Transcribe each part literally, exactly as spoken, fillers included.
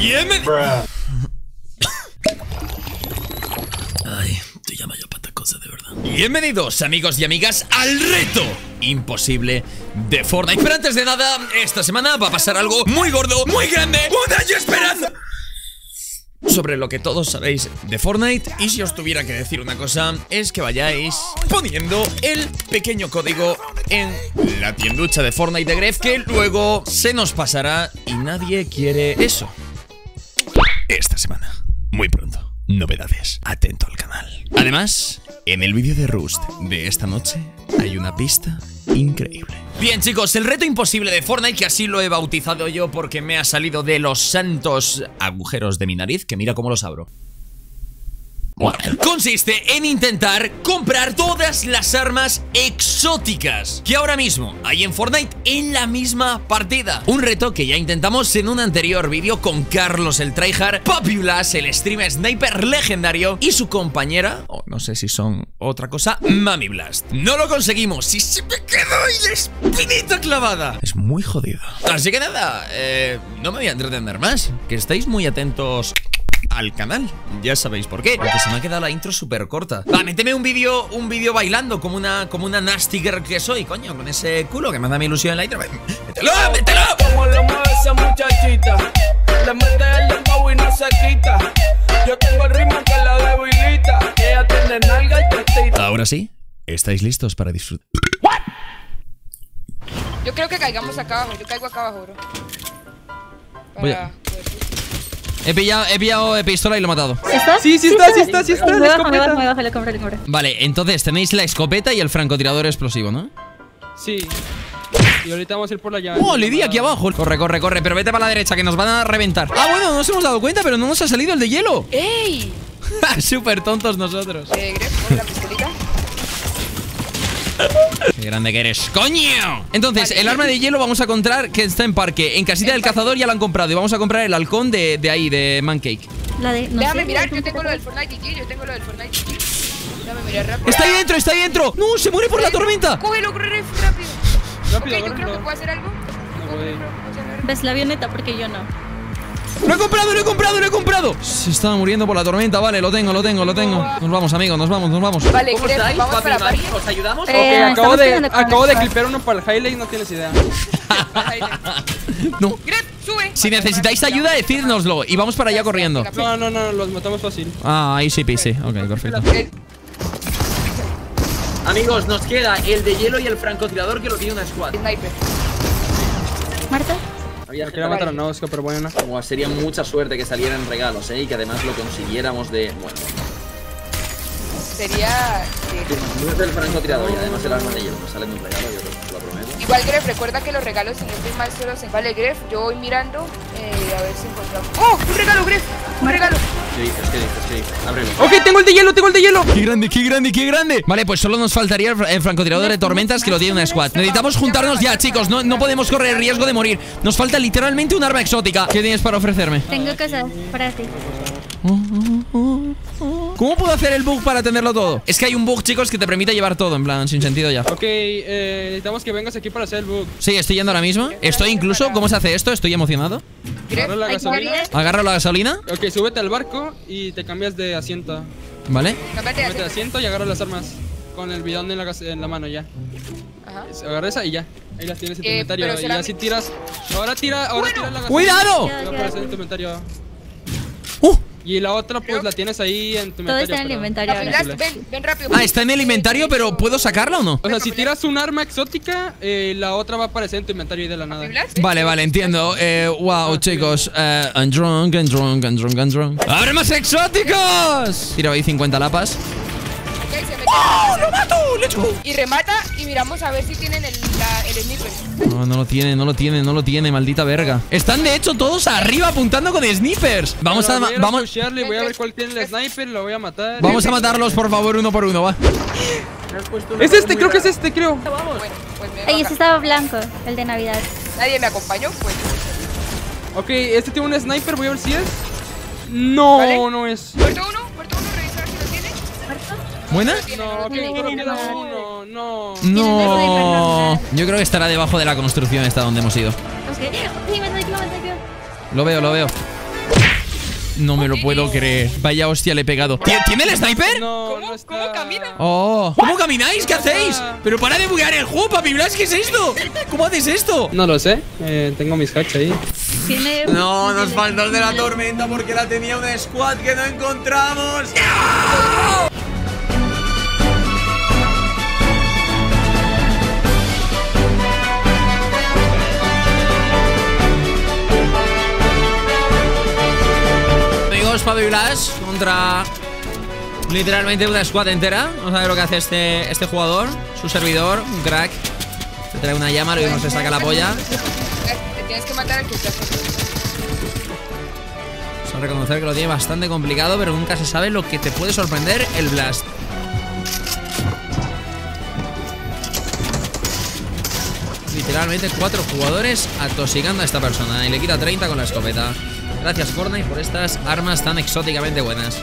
Bienvenido. Ay, te llama ya patacosa de verdad. Bienvenidos, amigos y amigas, al reto imposible de Fortnite. Pero antes de nada, esta semana va a pasar algo muy gordo, muy grande. ¡Un año esperando! Sobre lo que todos sabéis de Fortnite. Y si os tuviera que decir una cosa, es que vayáis poniendo el pequeño código en la tienducha de Fortnite de Gref, que luego se nos pasará y nadie quiere eso. Esta semana, muy pronto, novedades, atento al canal. Además, en el vídeo de Rust de esta noche hay una pista increíble. Bien, chicos, el reto imposible de Fortnite, que así lo he bautizado yo porque me ha salido de los santos agujeros de mi nariz, que mira cómo los abro. Bueno, consiste en intentar comprar todas las armas exóticas que ahora mismo hay en Fortnite en la misma partida. Un reto que ya intentamos en un anterior vídeo con Carlos el Tryhard, Populous, el streamer sniper legendario, y su compañera, o no sé si son otra cosa, Mami Blast. No lo conseguimos y se me quedó ahí la espinita clavada. Es muy jodido. Así que nada, eh, no me voy a entretener más, que estáis muy atentos al canal, ya sabéis por qué. Porque se me ha quedado la intro súper corta. Va, méteme un vídeo, un vídeo bailando como una, como una nasty girl que soy, coño, con ese culo que me da mi ilusión en la intro. ¡Mételo, mételo! Como lo mueve esa muchachita, le mete el dembow y no se quita. Yo tengo el ritmo que la debilita. Ella tiene nalga y tetita. Ahora sí, ¿estáis listos para disfrutar? Yo creo que caigamos acá abajo, yo caigo acá abajo, bro. Voy a... He pillado, he pillado pistola y lo he matado. ¿Está? Sí, sí, está, sí está, sí está. Me bajo, me bajo, me bajo, le compro, le compro. Vale, entonces tenéis la escopeta y el francotirador explosivo, ¿no? Sí. Y ahorita vamos a ir por la llave. ¡Oh, le di aquí abajo! Corre, corre, corre, pero vete para la derecha, que nos van a reventar. Ah, bueno, no nos hemos dado cuenta, pero no nos ha salido el de hielo. ¡Ey! Súper tontos nosotros. Eh, Gref, pon la pistolita. ¡Qué grande que eres! ¡Coño! Entonces, el arma de hielo vamos a encontrar que está en parque. En casita del cazador ya la han comprado. Y vamos a comprar el halcón de, de ahí, de Mancake. La de, no Déjame sé, mirar, yo tengo lo del Fortnite G G, yo tengo lo del Fortnite G G. Déjame mirar rápido. ¡Está ahí dentro, está ahí dentro! ¡No, se muere por la tormenta! Cógelo, Gref, rápido. Rápido, Ok, yo creo rápido. que puedo hacer algo. No voy. ves la avioneta porque yo no. ¡Lo he comprado, lo he comprado, lo he comprado! Se estaba muriendo por la tormenta, vale, lo tengo, lo tengo, lo tengo. Nos vamos, amigos, nos vamos, nos vamos. Vale, ¿Cómo Gref, estáis, vamos papi para Mari? parque. ¿Os ayudamos? Eh, Ok, acabo estamos de, peleando con acabo de el- clipear uno para el highlight, no tienes idea. No. Gref, sube. Si necesitáis ayuda, decídnoslo. Y vamos para allá corriendo. No, no, no, los matamos fácil. Ah, ahí sí, sí. Ok, perfecto. Eh, Amigos, nos queda el de hielo y el francotirador que lo tiene una squad. Sniper. Marta, Había Me quería matar a Nosco, pero bueno. Como sería mucha suerte que salieran regalos, ¿eh? Y que además lo consiguiéramos de... Bueno, Sería... no es del francotirador y además el arma de hielo. Nos sale de un regalo, yo te lo prometo. Igual, Gref, recuerda que los regalos en este mal solo se... Vale, Gref, yo voy mirando eh, a ver si encontramos... ¡Oh! ¡Un regalo, Gref! ¡Un regalo! ¿Qué dices? ¿Qué dices? ¿Qué dices? Ábrelo. Ok, tengo el de hielo, tengo el de hielo. ¡Qué grande, qué grande, qué grande! Vale, pues solo nos faltaría el, el francotirador de tormentas que lo tiene una squad. Necesitamos juntarnos ya, chicos. No, no podemos correr el riesgo de morir. Nos falta literalmente un arma exótica. ¿Qué tienes para ofrecerme? tengo cosas para ti. ¿Cómo puedo hacer el bug para tenerlo todo? Es que hay un bug, chicos, que te permite llevar todo, en plan, sin sentido ya. Ok, eh, necesitamos que vengas aquí para hacer el bug. Sí, estoy yendo ahora mismo. Estoy incluso... ¿Cómo se hace esto? Estoy emocionado. Gref, Agarra la hay gasolina. varias. Agarro la gasolina. Ok, súbete al barco y te cambias de asiento. Vale. Cámbiate de Súbete de asiento. asiento y agarra las armas. Con el bidón en la, gas- en la mano ya. Ajá. Agarra esa y ya. Ahí las tienes en tu Eh, inventario. pero Y será así mi- tiras. Ahora tira, ahora tira la gasolina. ¡Cuidado! Y va a aparecer en tu inventario. ¡Uh! Y la otra, pues la tienes ahí en tu Todo inventario. está en el pero- inventario Papi ahora. Blast, ven, ven rápido. Ah, está en el inventario, pero ¿puedo sacarla o no? O sea, si tiras un arma exótica, eh, la otra va a aparecer en tu inventario y de la nada. Papi Blast, ven. Vale, vale, entiendo. Eh, wow, chicos. Eh, I'm drunk, I'm drunk, I'm drunk, I'm drunk. ¡Armas exóticos! Tiro ahí cincuenta lapas. Ok, se mete. ¡Oh, lo mato! ¡Let's go! Y remata y miramos a ver si tienen el, la, el sniper. No, no lo tiene, no lo tiene, no lo tiene, maldita verga. Están de hecho todos arriba apuntando con snipers. Vamos a, Voy a vamos, pushearle, voy a ver cuál tiene el sniper, lo voy a matar. vamos a matarlos, por favor, uno por uno, va. Me has puesto una Es mano este, muy creo que es rara. este, creo. Bueno, pues me Ahí baja. ese estaba blanco, el de Navidad. Nadie me acompañó, pues. Ok, este tiene un sniper, voy a ver si es. No, ¿Vale? no es. Puerto uno, puerto uno, revisa a ver si lo tiene. ¿Buena? No, ok, Tiene, solo tiene, queda tiene. uno, no. No. Yo creo que estará debajo de la construcción esta donde hemos ido. Ok. Sí, me salió, me salió. Lo veo, lo veo. No me lo puedo creer. Vaya hostia, le he pegado. ¿Tiene el sniper? No, ¿Cómo? no está. ¿Cómo camina? Oh. ¿Cómo camináis? ¿Qué hacéis? Pero para de buguear el juego, Papi Blas. ¿Qué es esto? ¿Cómo haces esto? No lo sé. Eh, tengo mis hacks ahí. Tiene... No, nos falta el de la tormenta porque la tenía una squad que no encontramos. ¡No! Amigos, Papi Blas contra literalmente una squad entera. Vamos a ver lo que hace este, este jugador. Su servidor, un crack. Se trae una llama, lo mismo se saca la polla. Te tienes que matar al que te hace. Vamos a reconocer que lo tiene bastante complicado, pero nunca se sabe lo que te puede sorprender el Blast. Literalmente cuatro jugadores atosigando a esta persona y le quita treinta con la escopeta. Gracias Fortnite por estas armas tan exóticamente buenas.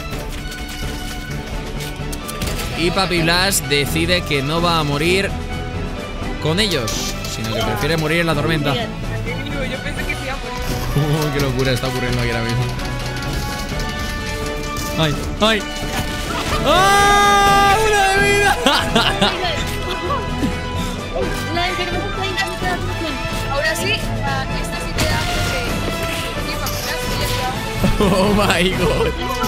Y Papi Blas decide que no va a morir con ellos, sino que prefiere morir en la tormenta. Yo pensé que se iba a morir. Oh, qué locura está ocurriendo aquí ahora mismo. ¡Ay! ¡Ay! ¡Ah! ¡Una de vida! La enfermedad está ahí, no te da atención. Ahora sí, a esta sí te da porque mi familia sí ya está. ¡Oh, my God!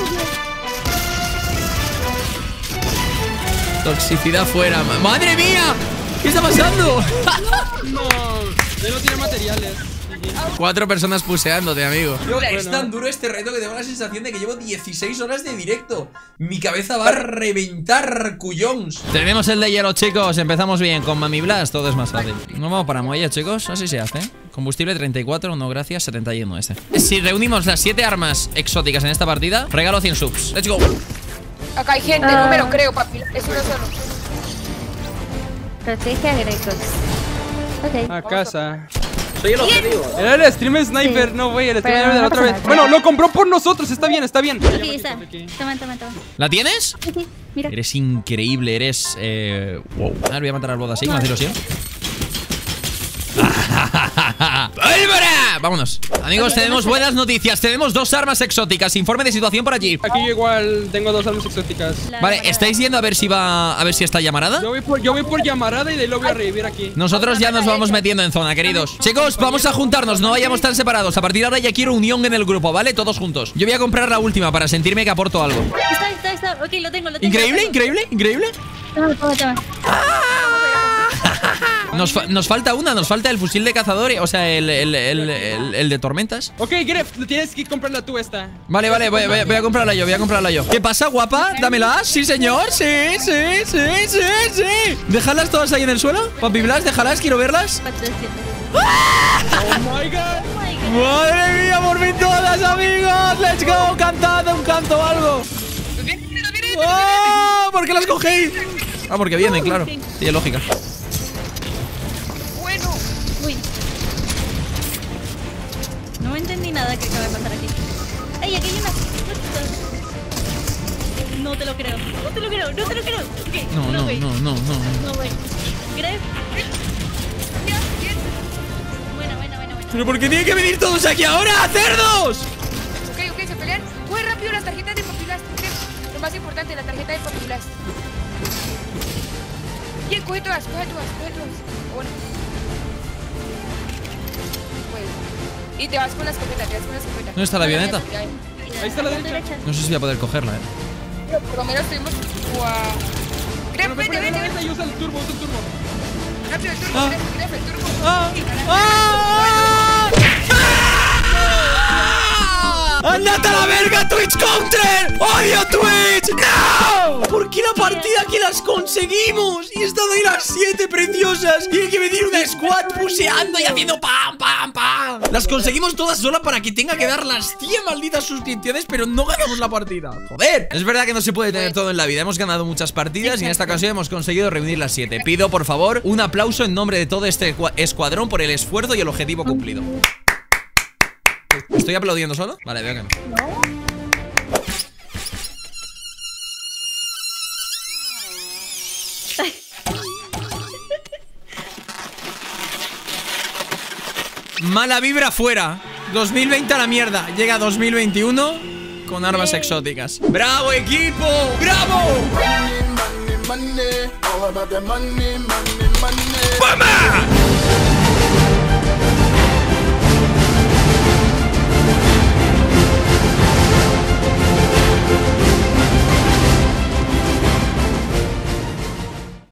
Toxicidad fuera. Ma- ¡Madre mía! ¿Qué está pasando? No, él no tiene materiales. Cuatro personas puseándote, amigo. Yo, Bueno. es tan duro este reto que tengo la sensación de que llevo dieciséis horas de directo. Mi cabeza va a reventar, cuyons. Tenemos el de hielo, chicos. Empezamos bien. Con Mami Blast todo es más fácil. No vamos para muelle, chicos. Así se hace. Combustible treinta y cuatro, no gracias, setenta y uno este. Si reunimos las siete armas exóticas en esta partida, regalo cien subs. Let's go. Acá hay gente, no me lo creo, papi. Es uno solo. Protege a Grecox. Ok. A casa. Soy el objetivo. Era el stream sniper, Sí. no, güey, el stream Pero sniper de la no otra pasa vez. nada. Bueno, lo compró por nosotros, está bien, está bien. Aquí está. Toma, toma, toma. ¿La tienes? Sí, sí, mira. Eres increíble, eres... Eh... Wow. A ver, voy a matar al bot así, con ilusión. ¡Pólvora! Vámonos. Amigos, tenemos buenas noticias. Tenemos dos armas exóticas. Informe de situación por allí. Aquí yo igual tengo dos armas exóticas. La Vale, llamarada. ¿estáis yendo a ver si va... a ver si está llamarada? Yo voy por, yo voy por llamarada y de ahí lo voy a revivir aquí. Nosotros ya nos vamos metiendo en zona, queridos. Chicos, vamos a juntarnos, no vayamos tan separados. A partir de ahora ya quiero unión en el grupo, ¿vale? Todos juntos. Yo voy a comprar la última para sentirme que aporto algo. Está, está, está. Ok, lo tengo, lo tengo. Increíble, lo tengo. increíble, increíble. Toma, toma, toma. Nos, fa- nos falta una, nos falta el fusil de cazador, o sea, el, el, el, el- el de tormentas. Ok, Gref, tienes que comprarla tú esta. Vale, vale, voy, voy- voy a comprarla yo, voy a comprarla yo. ¿Qué pasa, guapa? Dámela. Sí, señor. Sí, sí, sí, sí, sí. Déjalas todas ahí en el suelo. Papi Blas, déjalas, quiero verlas. cuatro, siete. Oh my god. Oh my God. Madre mía, por fin todas, amigos. Let's go, cantad un canto o algo. ¡Oh! ¿Por qué las cogéis? Ah, porque vienen, claro. Tiene lógica. Bueno, Uy. No entendí nada que acaba de pasar aquí. ¡Ey, aquí hay una! No te lo creo. No te lo creo, no te lo creo. Ok, No, no, güey. no, no, no. No, güey. Gref. Buena, buena, buena, buena. ¿Pero por qué tienen que venir todos aquí ahora, cerdos? ok, ok, se pelean. Muy rápido las tarjetas de Papilas. Lo más importante, la tarjeta de Papilas. Bien, coge todas, coge todas, coge todas. Bueno. Pues. Y te vas con la escopeta, te vas con la escopeta. ¿Dónde está la avioneta? Ya, ya, ya. Ahí está la derecha. No sé si voy a poder cogerla, eh. Pero por lo menos tuvimos. ¡Guau! Gref, Bueno, ve por vete, la vete, derecha y usa el turbo, usa el turbo. rápido el turbo, Ah. Gref, Gref, el turbo. ¡Ah! Sí, ¡Ah! ¡Andate a la verga, Twitch Counter! ¡Odio Twitch! ¡No! ¿Por qué la partida que las conseguimos? Y están ahí las siete preciosas. Tiene que venir una squad puseando y haciendo pam, pam, pam. Las conseguimos todas solas para que tenga que dar las cien malditas suscripciones, pero no ganamos la partida. ¡Joder! Es verdad que no se puede tener todo en la vida. Hemos ganado muchas partidas y en esta ocasión hemos conseguido reunir las siete. Pido, por favor, un aplauso en nombre de todo este escuadrón por el esfuerzo y el objetivo cumplido. ¿Estoy aplaudiendo solo? Vale, veo que no. Mala vibra fuera. dos mil veinte a la mierda. Llega dos mil veintiuno con armas exóticas. ¡Bravo, equipo! ¡Bravo! Money, money, money. All about the money, money, money. ¡Bomba!